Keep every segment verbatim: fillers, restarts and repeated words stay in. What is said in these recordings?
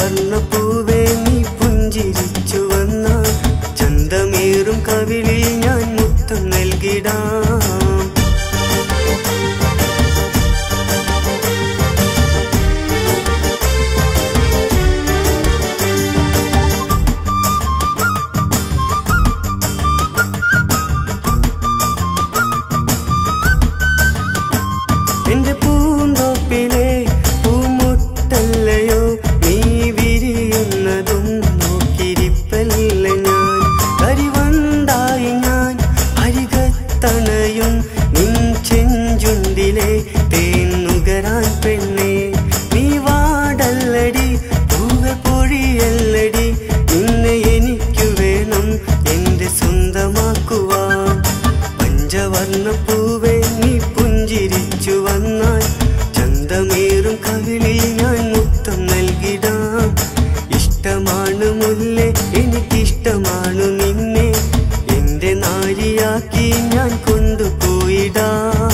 പഞ്ചവർണ്ണപ്പൂവേ നീ പുഞ്ചിരിച്ചു വന്നാൽ ചന്തമേറും കവിളിൽ ഞാൻ മുത്തം നൽകിടാം. എന്റെ പൂന്തോപ്പിലെ പൂമുട്ടല്ലയോ നീ വിരിയുന്നതും നോക്കിരിപ്പല്ല ഞാൻ. കരിവണ്ടായി ഞാൻ അരികത്തണയും നിൻ ചെഞ്ചുണ്ടിലെ തേൻ നുകരാൻ പെണ്ണേ. നീ വാടല്ലടി പൂവെ പൊഴിയല്ലടി നിന്നെ എനിക്കു വേണം എന്റെ സ്വന്തമാക്കുവാൻ. പഞ്ചവർണ്ണപ്പൂവേ നീ പുഞ്ചിരിച്ചു വന്നാൽ ചന്തമേറും കവിളിൽ ഞാൻ മുത്തം നൽകിടാം. ഇഷ്ടമാണ് മുല്ലേ എനിക്കിഷ്ടമാണു നിന്നെ എന്റെ നാരിയാക്കി ഞാൻ കൊണ്ടുപോയിടാം.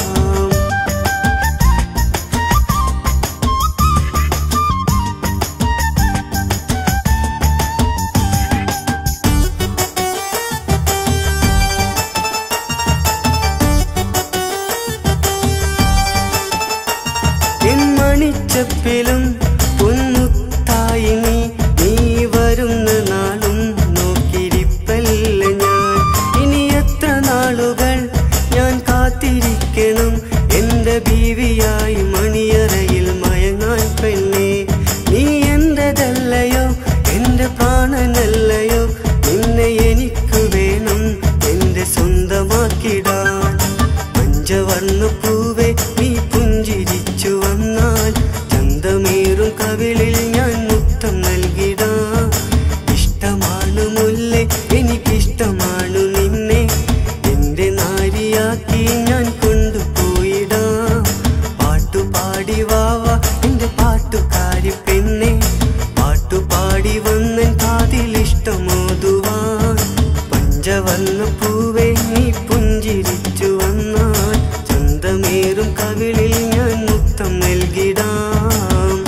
മണിച്ചപ്പിലും പൊന്നുത്തായി നീ നീ വരുന്ന നാളും നോക്കിരിപ്പല്ല ഞാൻ. ഇനി എത്ര നാളുകൾ ഞാൻ കാത്തിരിക്കണം എന്റെ ബീവിയായി മണിയറയിൽ മയങ്ങാൻ പെണ്ണേ. നീ എന്റെതല്ലയോ എന്റെ പ്രാണനല്ലയോ നിന്നെ എനിക്കു വേണം എന്റെ സ്വന്തമാക്കിടാൻ. പഞ്ചവർണ്ണപ്പൂവേ നീ പുഞ്ചിരിച്ചു വന്നാൽ ചന്തമേറും കവിളിൽ ഞാൻ മുത്തം നൽകിടാം. ഇഷ്ടമാണ് മുല്ലേ എനിക്കിഷ്ടമാണു നിന്നെ എന്റെ നാരിയാക്കി ഞാൻ കൊണ്ടുപോയിടാം. പാട്ടുപാടി വാവ എന്റെ പാട്ടുകാരി പെണ്ണെ പാട്ടുപാടി വന്നൻ കാതിലിഷ്ടമോതുവാൻ. പഞ്ചവർണ്ണപ്പൂവേ നീ പുഞ്ചിരിച്ചു വന്നാൽ ചന്തമേറും കവിളിൽ ഞാൻ മുത്തം നൽകിടാം.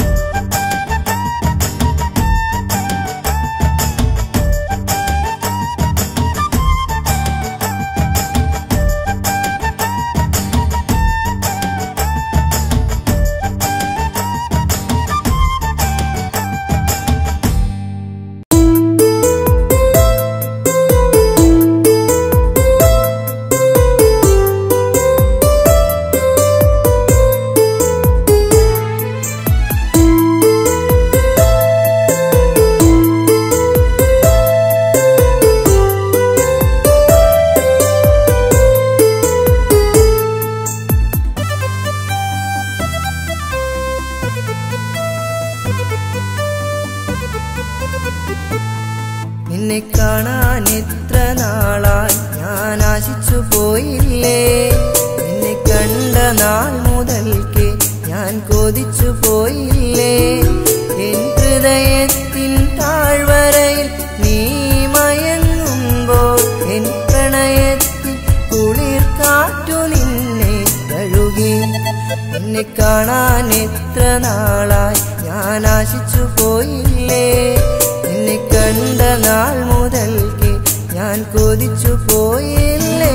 നിന്നെ കാണാൻ എത്ര നാളായി ഞാൻ ആശിച്ചു പോയില്ലേ. നിന്നെ കണ്ട നാൾ മുതൽക്ക് ഞാൻ കൊതിച്ചു പോയില്ലേ. എൻ ഹൃദയത്തിൻ താഴ്വരയിൽ നീ മയങ്ങുമ്പോൾ എൻ പ്രണയത്തിൽ കുളിർ കാറ്റു നിന്നെ കഴുകി. നിന്നെ കാണാൻ എത്ര നാളായി ഞാൻ ആശിച്ചു പോയില്ലേ. നിന്നെ കണ്ട നാൾ മുതൽക്ക് ഞാൻ കൊതിച്ചു പോയില്ലേ.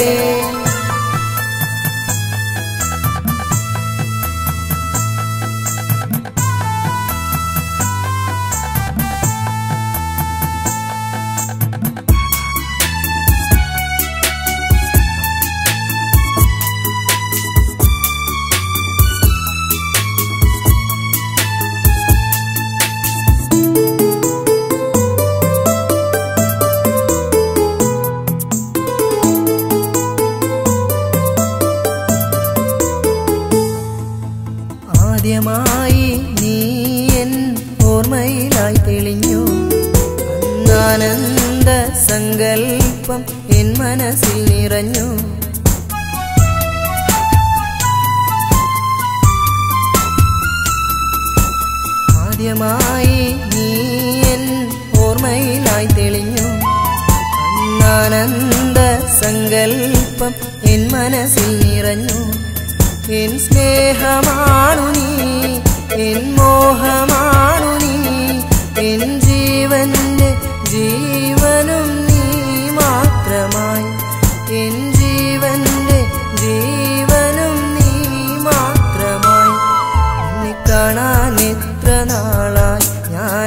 ആദ്യമായി നീ എൻ ഓർമ്മയിലായി തെളിഞ്ഞു. അന്നാനന്ദ സങ്കൽപ്പം എൻ മനസ്സിൽ നിറഞ്ഞു. ആദ്യമായി നീ എൻ ഓർമ്മയിലായി തെളിഞ്ഞു. അന്നാനന്ദ സങ്കൽപ്പം എൻ മനസ്സിൽ നിറഞ്ഞു. എൻ സ്നേഹമാണു നീ, എൻ മോഹമാണു നീ,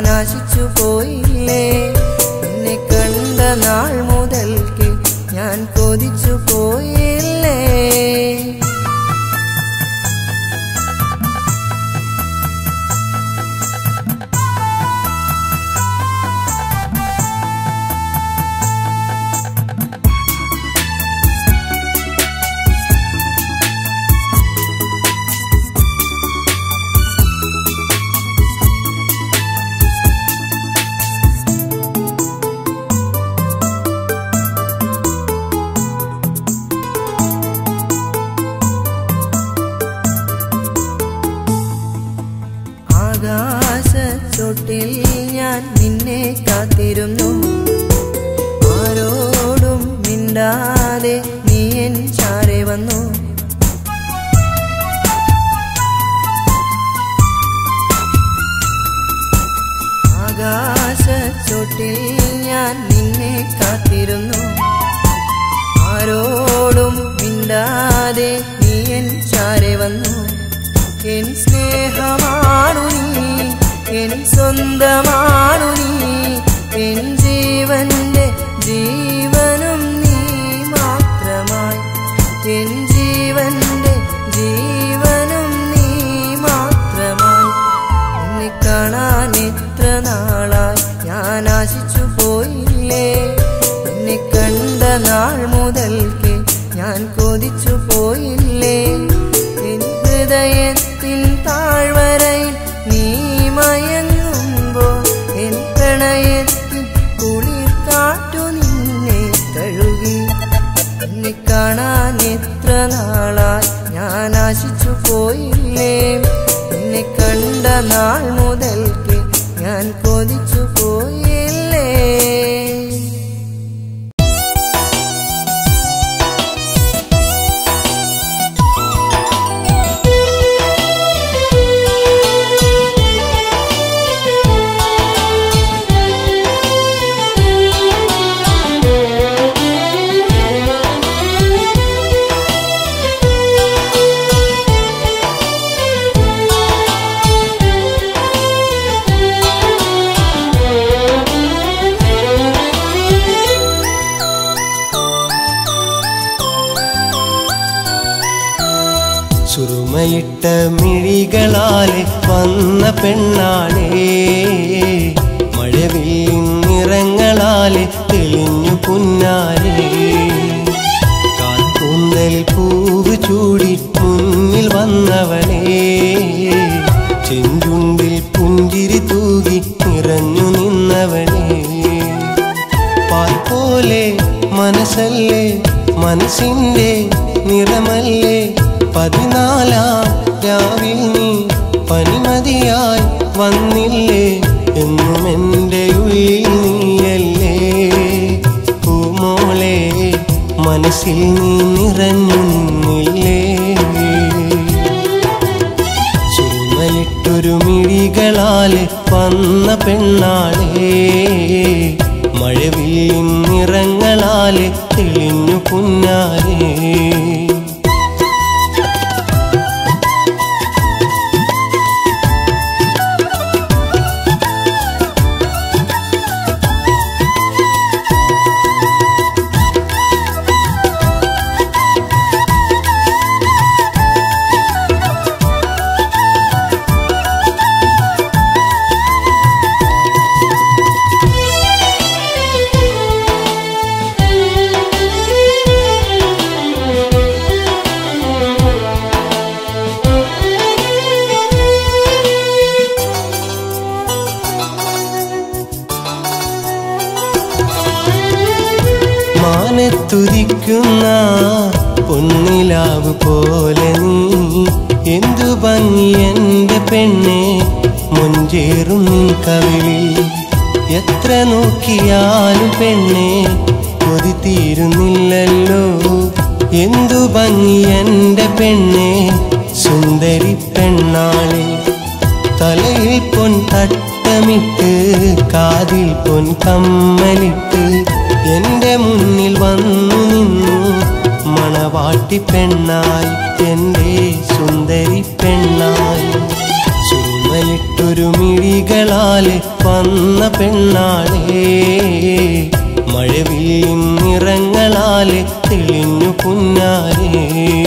ഞാൻ ആശിച്ചു പോയില്ലേ. നിന്നെ കണ്ട നാൾ മുതൽക്ക് ഞാൻ കൊതിച്ചു പോയില്ലേ. ആകാശച്ചോട്ടിൽ ഞാൻ നിന്നെ കാത്തിരുന്നു. ആരോടും മിണ്ടാതെ നീ എൻ ചാരെ വന്നു. ആകാശച്ചോട്ടിൽ ഞാൻ നിന്നെ കാത്തിരുന്നു. ആരോടും മിണ്ടാതെ നീ എൻ ചാരെ വന്നു. എൻ സ്നേഹമാണു നീ, എൻ സ്വന്തമാണു നീ, എൻ ജീവന്റെ ജീവനും നീ മാത്രമായി. എൻ ജീവന്റെ ജീവനും നീ മാത്രമായി. എന്നെ കാണാൻ എത്ര നാളായി ഞാൻ ആശിച്ചു പോയില്ലേ. എന്നെ കണ്ട നാൾ മുതൽക്ക് ഞാൻ കൊതിച്ചു പോയില്ലേ. ഹൃദയത്തിൻ താഴ്വരയിൽ നീ മയങ്ങുമ്പോൾ എൻ പ്രണയത്തിൻ കുളിർ കാറ്റു നിന്നെ തഴുകി. എന്നെ കാണാൻ എത്ര നാളായി ഞാൻ ആശിച്ചു പോയില്ലേ. എന്നെ കണ്ട നാൾ മുതൽക്ക് ഞാൻ കൊതിച്ചു പോയില്ലേ. സുറുമയിട്ട മിഴികളാലെ വന്ന പെണ്ണാളേ, മഴവിൽ നിറങ്ങളാലെ തെളിഞ്ഞു പുന്നാരേ. കാൽക്കൂന്തൽ പൂവ് ചൂടി മുന്നിൽ വന്നവളേ, ചെഞ്ചുണ്ടിൽ പുഞ്ചിരി തൂകി നിറഞ്ഞു നിന്നവളേ. പാൽ പോലെ മനസ്സല്ലേ, മനസ്സിൻ്റെ നിറമല്ലേ, പതിനാലാം രാവിൽ നീ പനിമതിയായി വന്നില്ലേ. എന്നും എൻ്റെ ഉള്ളിൽ നീയല്ലേ പൂമോളെ, മനസ്സിൽ നീ നിറഞ്ഞു നിന്നില്ലേ. ചുമയിട്ടൊരു മിഴികളാലെ വന്ന പെണ്ണാളേ, മഴവിൽ നിറങ്ങളാലെ തെളിഞ്ഞു പുന്നാരേ. തുതിക്കുന്ന പൊന്നിലാവ് പോലെ നീ എന്തു ഭംഗി എൻ്റെ പെണ്ണെ, മുഞ്ചേറും നിൻ കവിളിൽ എത്ര നോക്കിയാലും പെണ്ണെ കൊതി തീരുന്നില്ലല്ലോ. എന്തു ഭംഗി എൻ്റെ പെണ്ണെ, സുന്ദരി പെണ്ണാളെ. തലയിൽ പൊൻ തട്ടമിട്ട് കാതിൽ പൊൻ കമ്മലിട്ട് എൻ്റെ മുന്നിൽ വന്നു നിന്നു മണവാട്ടി പെണ്ണായി, എൻ്റെ സുന്ദരി പെണ്ണായി. ചുമ സുറുമയിട്ടൊരു മിഴികളാലെ വന്ന പെണ്ണാളേ മഴവില്ലിൻ നിറങ്ങളാലെ തെളിഞ്ഞു പുന്നാരേ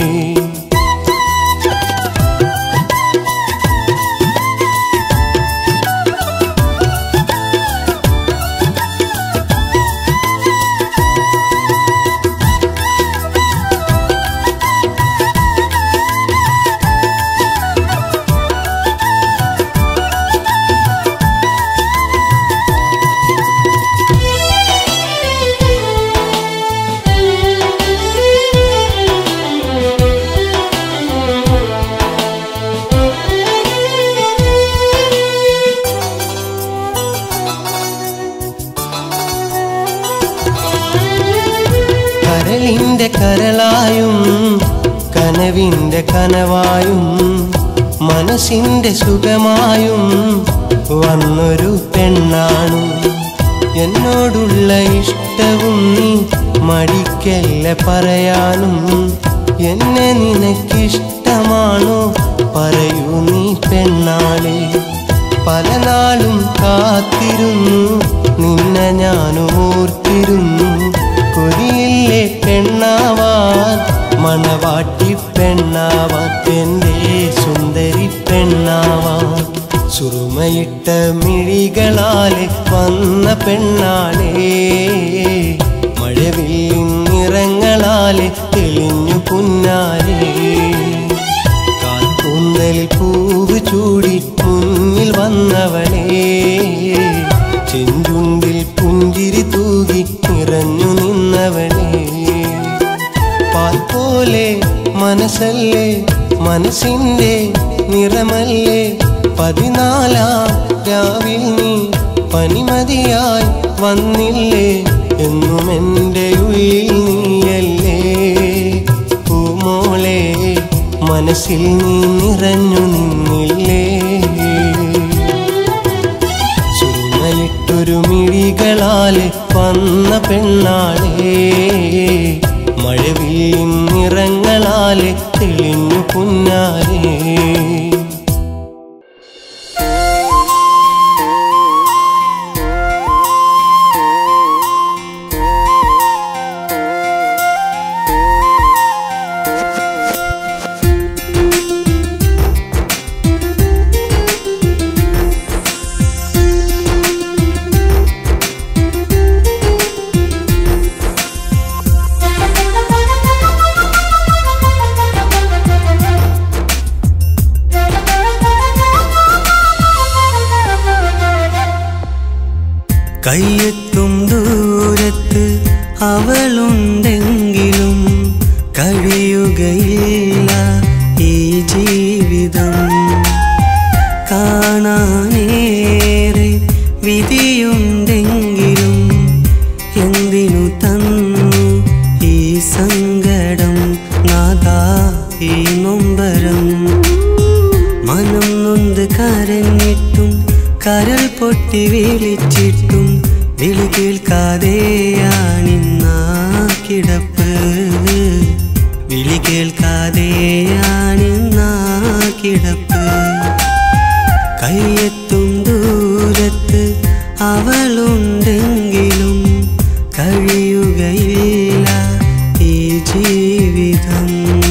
കരളിന്റെ കരളായും കനവിന്റെ കനവായും മനസ്സിന്റെ സുഖമായും വന്നൊരു പെണ്ണാണു എന്നോടുള്ള ഇഷ്ടവും നീ മടിക്കല്ല പറയാനും എന്നെ നിനക്കിഷ്ടമാണോ പറയൂ നീ പെണ്ണാളെ പല നാളും കാത്തിരുന്നു നിന്നെ ഞാനും ഓർത്തിരുന്നു കൊതിയില്ലേ പെണ്ണാവാൻ മണവാട്ടി പെണ്ണാവാൻ എൻ്റെ സുന്ദരി പെണ്ണാവാൻ സുറുമയിട്ട മിഴികളാലെ വന്ന പെണ്ണാളേ മഴവില്ലിൻ നിറങ്ങളാലെ തെളിഞ്ഞു പുന്നാരേ കാൽക്കൂന്തൽ പൂവ് ചൂടി മുന്നിൽ വന്നവളേ ചെഞ്ചുണ്ടിൽ പുഞ്ചിരി തൂകി നിറഞ്ഞു നിന്നവളേ പാൽ പോലെ മനസ്സല്ലേ മനസ്സിന്റെ നിറമല്ലേ പതിനാലാം രാവിൽ നീ പനിമതിയായി വന്നില്ലേ എന്നും എൻ്റെ ഉള്ളിൽ നീയല്ലേ പൂമോളെ മനസ്സിൽ നീ നിറഞ്ഞു നിന്നില്ലേ സുറുമയിട്ടൊരു മിഴികളാലെ വന്ന പെണ്ണാളേ മഴവില്ലിൻ നിറങ്ങളാലെ തെളിഞ്ഞു പുന്നാരേ കയ്യെത്തും ദൂരത്ത് അവളുണ്ടെങ്കിലും കഴിയുകയില്ല ഈ ജീവിതം കാണാനേറെ വിധിയുണ്ടെങ്കിലും എന്തിനു തന്നു ഈ സങ്കടം നാദാ ഈ നൊമ്പരം മനം നൊന്ത് കരഞ്ഞിട്ടും കരൾ പൊട്ടി വിളിച്ചിട്ടും വിളി കേൾക്കാതെയാണിന്നാ കിടപ്പ് വിളി കേൾക്കാതെയാണിന്നാ കിടപ്പ് കയ്യെത്തും ദൂരത്ത് അവളുണ്ടെങ്കിലും കഴിയുകയില്ല ഈ ജീവിതം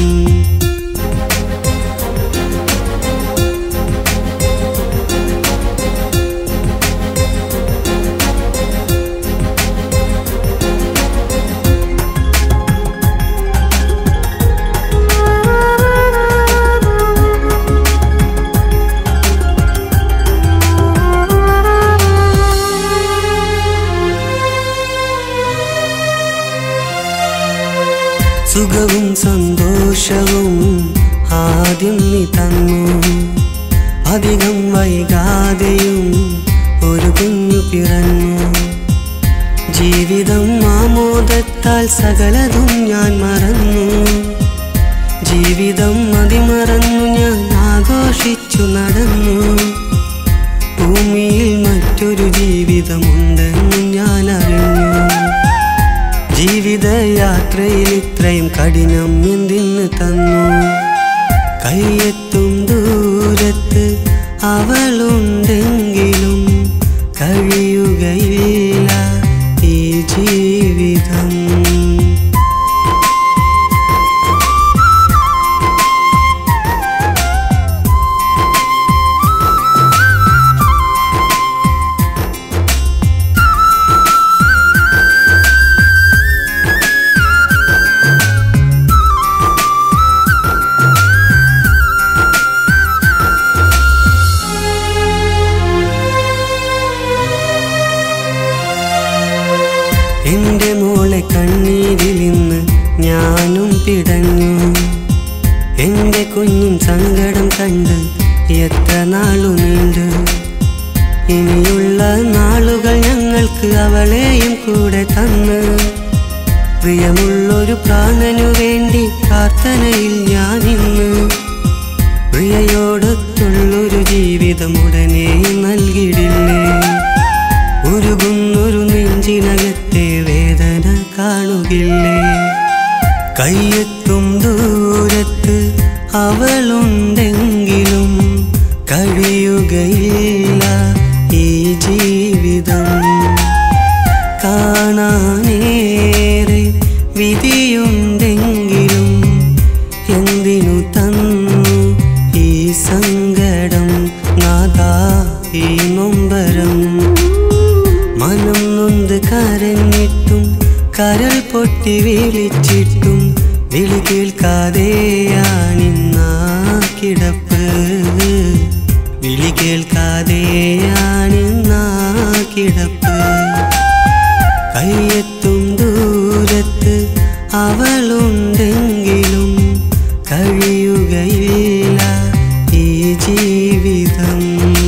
സുഖവും സന്തോഷവും ആദ്യം നീ തന്നു അധികം വൈകാതെയും ഒരു കുഞ്ഞു പിറന്നു ജീവിതം ആമോദത്താൽ സകലതും ഞാൻ മറന്നു ജീവിതം അതിമറന്നു ഞാൻ ആഘോഷിച്ചു നടന്നു ഭൂമിയിൽ മറ്റൊരു ജീവിതമുണ്ടെന്ന് ഞാൻ അറിഞ്ഞു ജീവിതയാത്രയിൽ ഇത്രയും കഠിനം എന്തിന് തന്നു കയ്യെത്തും ദൂരത്ത് അവളുണ്ടെങ്കിലും കഴിയുകയില്ല ഈ ജീവിതം. എന്റെ മോളെ കണ്ണീരിൽ ഇന്ന് ഞാനും പിടഞ്ഞു. എന്റെ കുഞ്ഞിൻ സങ്കടം കണ്ട് എത്ര നാളു നീണ്ട്. ഇനിയുള്ള നാളുകൾ ഞങ്ങൾക്ക് അവളെയും കൂടെ തന്ന്. പ്രിയമുള്ളൊരു പ്രാണനു വേണ്ടി പ്രാർത്ഥനയിൽ ഞാനിന്ന്. പ്രിയയോടൊത്തുള്ളൊരു ജീവിതം ഉടനെ നൽകിടില്ലേ. ഉരുകുന്നൊരു നെഞ്ചിനകത്തെ വേദന കാണുകില്ലേ. കയ്യെത്തും ദൂരത്ത് അവളുണ്ടെങ്കിലും കഴിയുകയില്ല ഈ ജീവിതം. കാണാനേറെ വിധിയുണ്ടെങ്കിലും എന്തിനു തന്നു ഈ സങ്കടം നാഥാ ഈ നൊമ്പരം. മനം നൊന്ത് കരഞ്ഞിട്ടും കരൾ പൊട്ടി വിളിച്ചിട്ടും വിളി കേൾക്കാതെയാണിന്നാ കിടപ്പ്. വിളി കേൾക്കാതെയാണിന്നാ കിടപ്പ്. കയ്യെത്തും ദൂരത്ത് അവളുണ്ടെങ്കിലും കഴിയുകയില്ല ഈ ജീവിതം.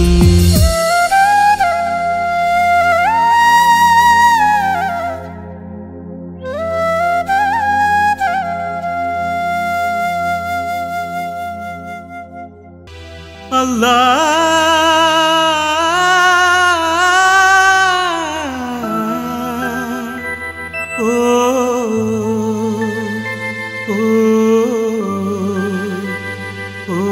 Allah, oh, oh, oh.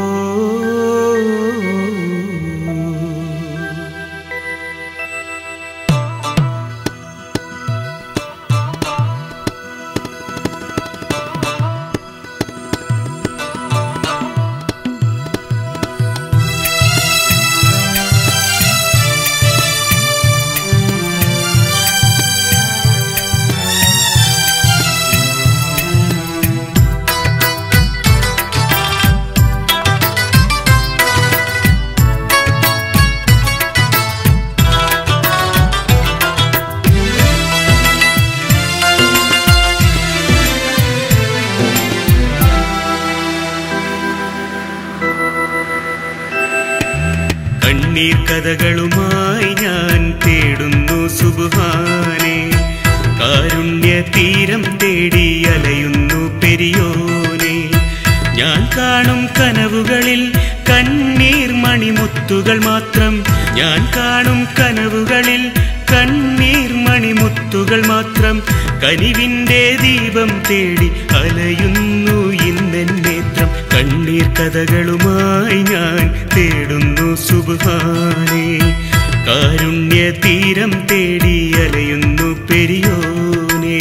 കണ്ണീർ കഥകളുമായി ഞാൻ തേടുന്നു സുബ്ഹാനേ. കാരുണ്യ തീരം തേടി അലയുന്നു പെരിയോനെ. ഞാൻ കാണും കനവുകളിൽ കണ്ണീർ മണിമുത്തുകൾ മാത്രം. ഞാൻ കാണും കനവുകളിൽ കണ്ണീർ മണിമുത്തുകൾ മാത്രം. കനിവിൻ്റെ ദീപം തേടി അലയുന്നു ഇന്നെൻ നേത്രം. കണ്ണീർ കഥകളുമായി ഞാൻ തേടുന്നു സുബ്ഹാനേ. കാരുണ്യ തീരം തേടി അലയുന്നു പെരിയോനെ.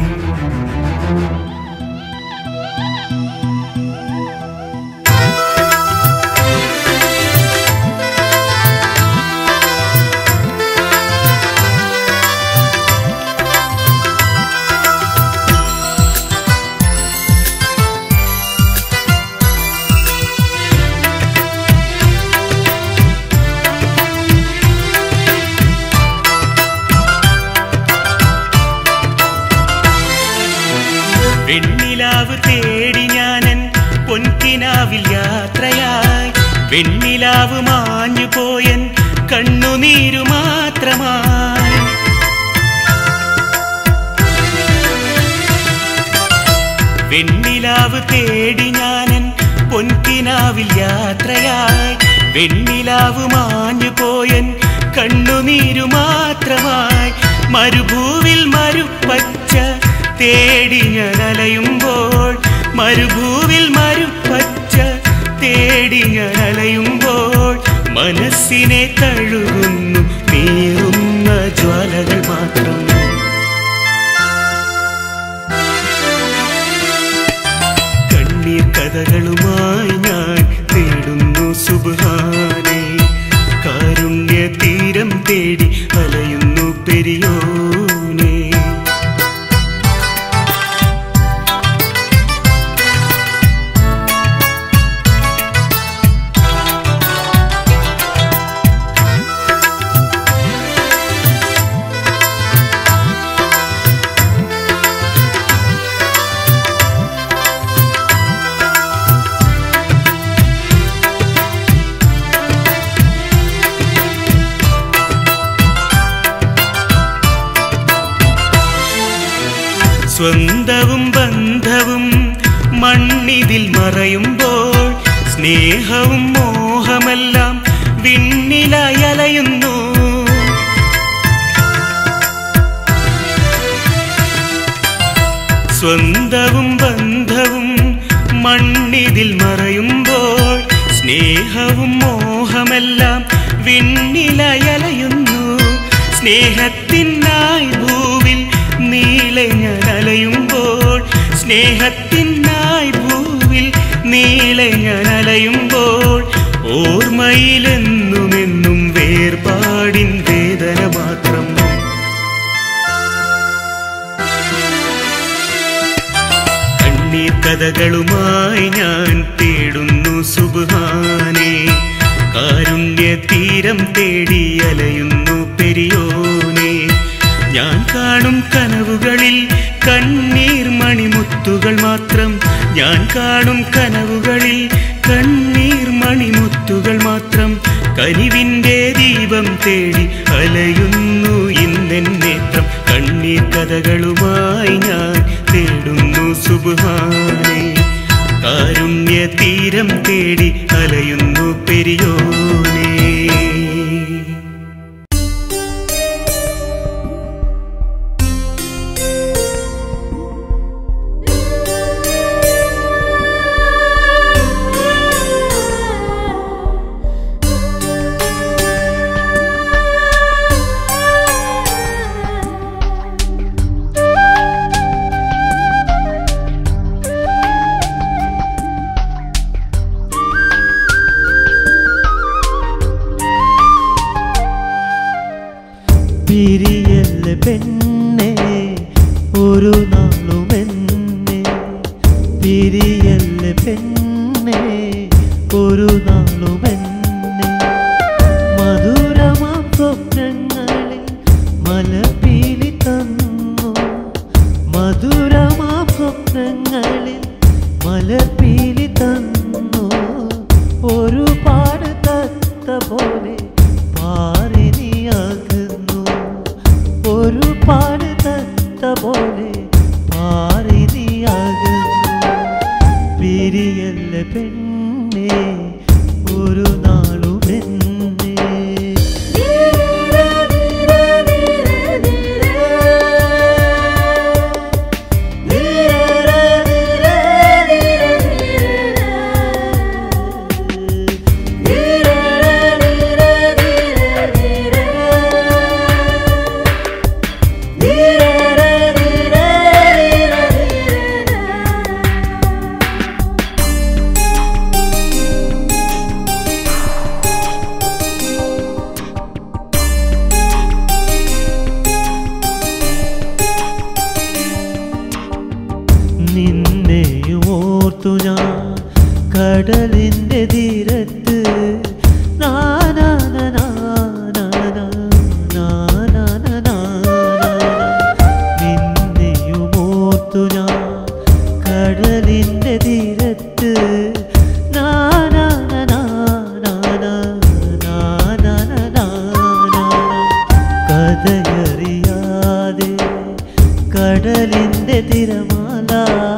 വെണ്ണിലാവ് തേടി ഞാനൻ പൊൻകിനാവിൽ യാത്രയായി. വെണ്ണിലാവ് മാഞ്ഞു പോയൻ കണ്ണുനീരു മാത്രമായി. വെണ്ണിലാവ് തേടി ഞാനൻ പൊൻകിനാവിൽ യാത്രയായി. വെണ്ണിലാവ് മാഞ്ഞു പോയൻ കണ്ണുനീരു മാത്രമായി. മരുഭൂവിൽ മരുപ്പച്ച തേടി ഞാൻ അലയുമ്പോൾ. മരുഭൂവിൽ മരുപ്പച്ച തേടി ഞാൻ അലയുമ്പോൾ. മനസ്സിനെ തഴുകുന്നു നീറുന്ന ജ്വാലകൾ മാത്രം. കണ്ണീർ കഥകളുമായി ഞാൻ തേടുന്നു സുബ്ഹാനേ, കാരുണ്യ തീരം തേടി അലയുന്നു പെരിയോനേ. സ്വന്തവും ബന്ധവും മണ്ണിതിൽ മറയുമ്പോൾ സ്നേഹവും മോഹമെല്ലാം വിണ്ണിലായി അലയുന്നു. സ്വന്തവും ബന്ധവും മണ്ണിതിൽ മറയുമ്പോൾ സ്നേഹവും മോഹമെല്ലാം വിണ്ണിലായി അലയുന്നു. സ്നേഹത്തിനായി ഭൂവിൽ നീളെ ഞാൻ അലയുമ്പോൾ, സ്നേഹത്തിനായി ഭൂവിൽ നീളെ ഞാൻ അലയുമ്പോൾ, ഓർമ്മയിലെന്നുമെന്നും വേർപാടിൻ വേദന മാത്രം. കണ്ണീർ കഥകളുമായി ഞാൻ തേടുന്നു സുബ്ഹാനേ, കാരുണ്യ തീരം തേടി അലയുന്നു പെരിയോനേ. ഞാൻ കാണും കനവുകളിൽ കണ്ണീർ മണിമുത്തുകൾ മാത്രം. ഞാൻ കാണും കനവുകളിൽ കണ്ണീർ മണിമുത്തുകൾ മാത്രം. കനിവിൻ്റെ ദീപം തേടി അലയുന്നു ഇന്നെൻ നേത്രം. കണ്ണീർ കഥകളുമായി ഞാൻ തേടുന്നു സുബ്ഹാനേ, കാരുണ്യ തീരം തേടി അലയുന്നു പെരിയോനേ. പിരിയല്ല പെണ്ണെ ഒരു നാളുമെന്നെ, പിരിയല്ല പെണ്ണെ ഒരു നാളുമെന്നെ. മധുരമാം സ്വപ്നങ്ങളിൽ മലർപ്പീലി തന്നു, മധുരമാം സ്വപ്നങ്ങളിൽ മലർപ്പീലി തന്നു. ഒരുപാട് തത്ത പോലെ പാറിനിയാകുന്നു, ഒരുപാട് തത്ത പോലെ പാറിനിയാകുന്നു. പിരിയല്ല പെണ്ണെ ഒരു നാളുമെന്നെ. നിന്നെയും ഓർത്തു ഞാൻ കടലിൻ്റെ തീരത്ത്, നിന്നെയും ഓർത്തു ഞാൻ കടലിൻ്റെ തീരത്ത്. കഥയറിയാതെ കടലിൻ്റെ തിരമാല,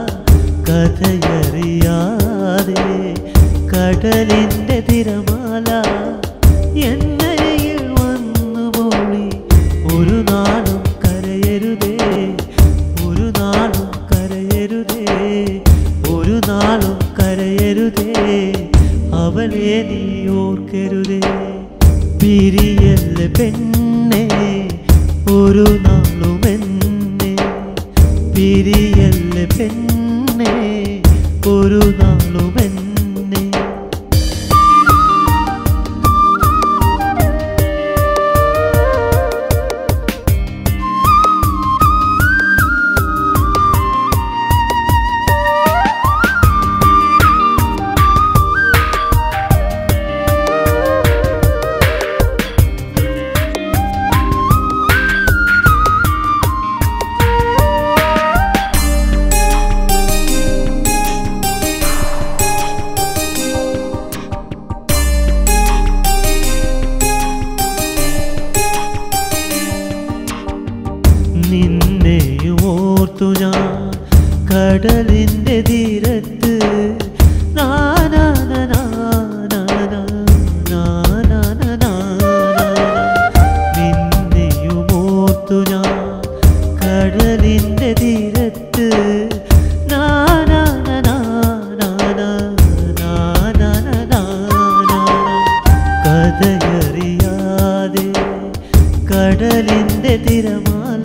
കഥയറിയാതെ കടലിൻ്റെ തിരമാല എന്നരികിൽ വന്നു പോളി. ഒരു നാളും കരയരുതേ, ഒരു നാളും കരയരുതേ, ഒരു നാളും കരയരുതേ, അവളെ നീ ഓർക്കരുതേ. ഒരു നാളും എന്നെ പിരിയല്ലേ പെണ്ണേ, ഒരു നാളും എന്നെ. നിന്നെയും ഓർത്തു ഞാൻ കടലിൻ്റെ തീരത്ത്, നിന്നെയും ഓർത്തു ഞാൻ കടലിൻ്റെ തീരത്ത്, കഥയറിയാതെ കടലിൻ്റെ തിരമാല,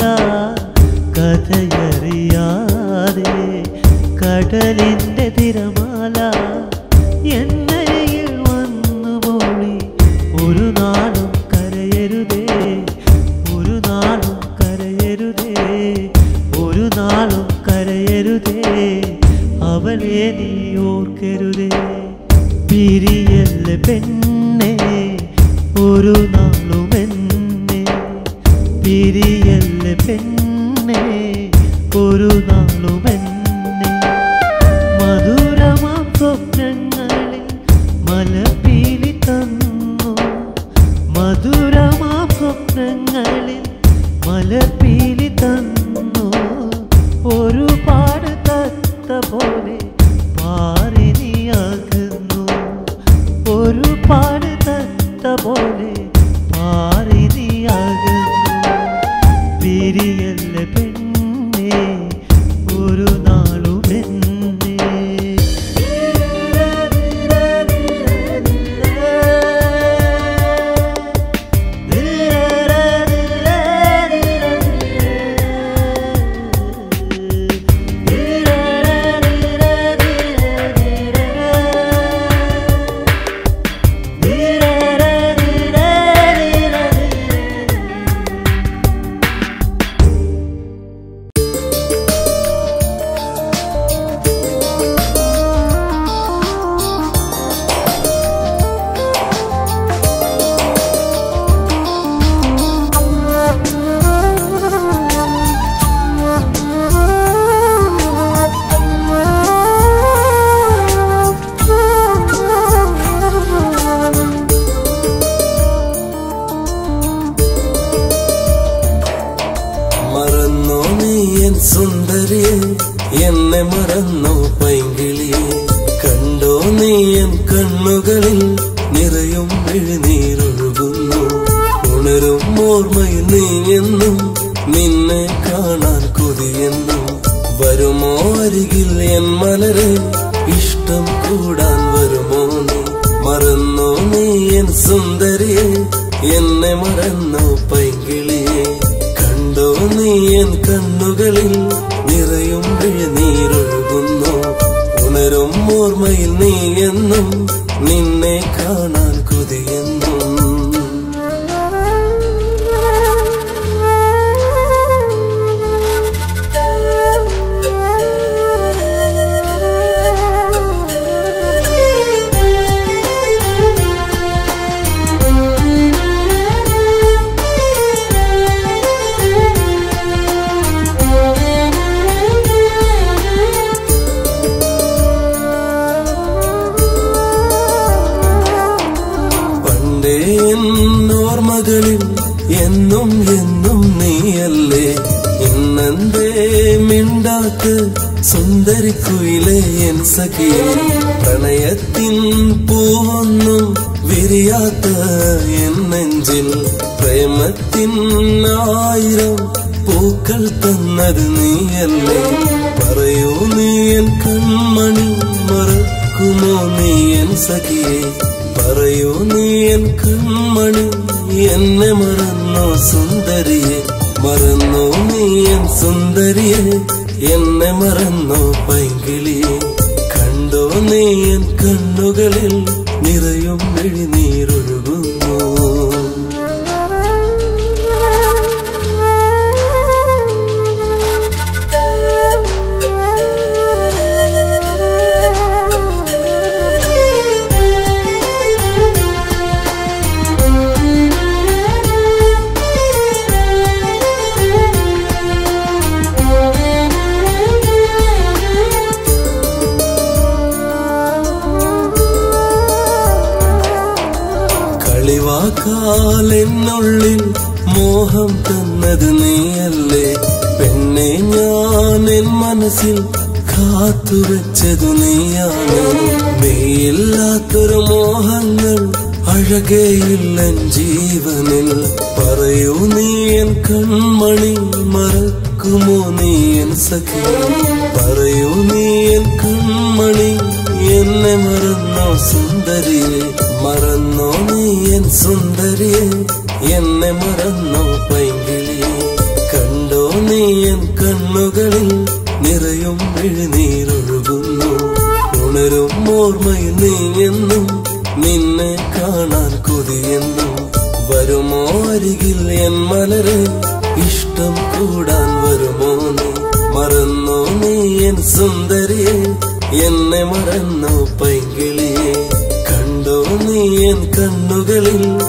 കഥയറിയാതെ കടലിൻ്റെ തിരമാല എന്നരികിൽ വന്നു പോളി. ഒരു നാളും കരയരുതേ, ഒരു നാളും കരയരുതേ, ഒരു നാളും കരയരുതേ, അവളെ നീ ഓർക്കരുതേ. പിരിയല്ലേ പെണ്ണേ, ഒരു നാളും എന്നെ പിരിയല്ലേ പെണ്ണേ, ഒരു നാളും എന്നെ. മധുരമാം സ്വപ്നങ്ങളിൽ മലപ്പീലി തന്നു, മധുരമാം സ്വപ്നങ്ങളിൽ മലപ്പീലി തന്നു. ഒരുപാട് തത്ത പോലെ പാറിനിയാകുന്നു, ഒരുപാട് തത്ത പോലെ പാറിനിയാകുന്നു. പിരിയല്ലേ പെണ്ണേ, ഒരു നാളും എന്നെ. സുന്ദരിയെ എന്നെ മറന്നോ പൈങ്കിളിയെ, കണ്ടോ നീ എൻ കണ്ണുകളിൽ നിറയും എഴുന്നീരൊഴുകുന്നു. ഉണരും ഓർമ്മയിൽ നീ എന്നും, നിന്നെ കാണാൻ കൊതിയെന്നും. വരുമോ അരികിൽ എൻ മലരെ, ഇഷ്ടം കൂടാൻ വരുമോ നീ. മറന്നോ നീ എൻ സുന്ദരിയെ എന്നെ മറന്നോ പൈങ്കിളിയെ, കണ്ടോ നീ എൻ കണ്ണുകളിൽ നിറയും എഴുന്നീരൊഴുകുന്നു. ഉണരും ഓർമ്മയിൽ നീ എന്നും, നിന്നെ കാണാൻ കൊതിയെന്നും. ഓർമ്മകളിൽ എന്നും എന്നും നീയല്ലേ, ഇന്നെന്തേ മിണ്ടാത്ത സുന്ദരിക്കുയിലേ എൻ സഖിയേ. പ്രണയത്തിൻ പൂവൊന്നും വിരിയാത്ത എൻ നെഞ്ചിൽ, പ്രേമത്തിൻ ആയിരം പൂക്കൾ തന്നത് നീയല്ലേ. പറയൂ നീ എൻ കൺമണി, മറക്കുമോ നീ എൻ സഖിയേ. പറയൂ നീ എൻ കൺമണി, എന്നെ മറന്നോ സുന്ദരിയെ. മറന്നോ നീ എൻ സുന്ദരിയെ എന്നെ മറന്നോ പൈങ്കിളിയെ കണ്ടോ നീ എൻ കണ്ണുകളിൽ നിറയും മിഴിനീരൊഴുകുന്നു ിവാക്കാലെന്നുള്ളിൽ മോഹം തന്നത് നീയല്ലേ പെണ്ണെ ഞാൻ എൻ മനസ്സിൽ കാത്തുവെച്ചതു നീയാണ് നീയില്ലാത്തൊരു മോഹങ്ങൾ അഴകേയില്ലൻ ജീവനിൽ പറയൂ നീ എൻ കൺമണി മറക്കുമോ നീ എൻ സഖി പറയൂ നീ എൻ കൺമണി എന്നെ മറന്നോ സുന്ദരിയെ മറന്നോ നീ എൻ സുന്ദരിയെ എന്നെ മറന്നോ പൈങ്കിളിയെ കണ്ടോ നീ എൻ കണ്ണുകളിൽ നിറയും മിഴിനീരൊഴുകുന്നു ഉണരും ഓർമ്മയിൽ നീ എന്നും നിന്നെ കാണാൻ കൊതിയെന്നും വരുമോ അരികിൽ എൻ മലരെ ഇഷ്ടം കൂടാൻ വരുമോ നീ മറന്നോ നീ എൻ സുന്ദരിയെ എന്നെ മറന്നോ പൈങ്കിളിയെ കണ്ടോ നീ എൻ കണ്ണുകളിൽ